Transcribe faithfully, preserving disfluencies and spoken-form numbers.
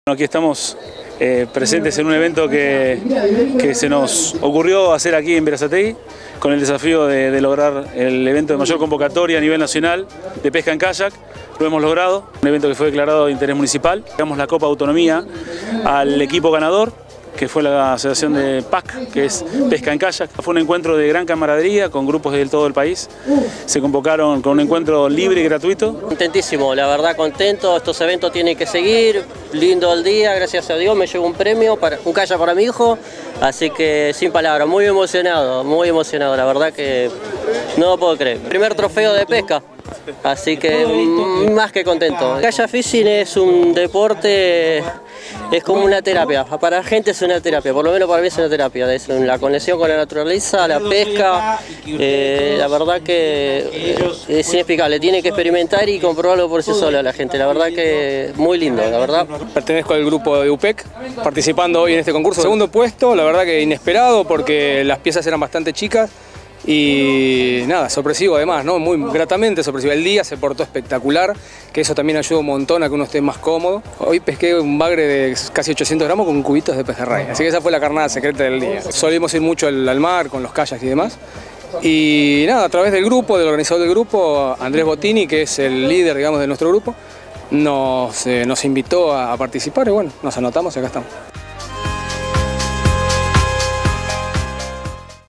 Aquí estamos eh, presentes en un evento que, que se nos ocurrió hacer aquí en Berazategui, con el desafío de, de lograr el evento de mayor convocatoria a nivel nacional de pesca en kayak. Lo hemos logrado, un evento que fue declarado de interés municipal. Damos la Copa Autonomía al equipo ganador, que fue la asociación de P A C, que es Pesca en Kayak. Fue un encuentro de gran camaradería con grupos de todo el país. Se convocaron con un encuentro libre y gratuito. Contentísimo, la verdad contento, estos eventos tienen que seguir, lindo el día, gracias a Dios me llegó un premio, para, un kayak para mi hijo, así que sin palabras, muy emocionado, muy emocionado, la verdad que no lo puedo creer. Primer trofeo de pesca. Así que más que contento. Kayak fishing es un deporte, es como una terapia, para la gente es una terapia, por lo menos para mí es una terapia, es la conexión con la naturaleza, la pesca, eh, la verdad que es inexplicable, tiene que experimentar y comprobarlo por sí sola la gente, la verdad que muy lindo, la verdad. Pertenezco al grupo de U P E C, participando hoy en este concurso. Segundo puesto, la verdad que inesperado porque las piezas eran bastante chicas. Y nada, sorpresivo además, ¿no? Muy gratamente sorpresivo. El día se portó espectacular, que eso también ayuda un montón a que uno esté más cómodo. Hoy pesqué un bagre de casi ochocientos gramos con cubitos de pejerrey, así que esa fue la carnada secreta del día. Solimos ir mucho al, al mar con los kayaks y demás. Y nada, a través del grupo, del organizador del grupo, Andrés Bottini, que es el líder, digamos, de nuestro grupo, nos, eh, nos invitó a, a participar y bueno, nos anotamos y acá estamos.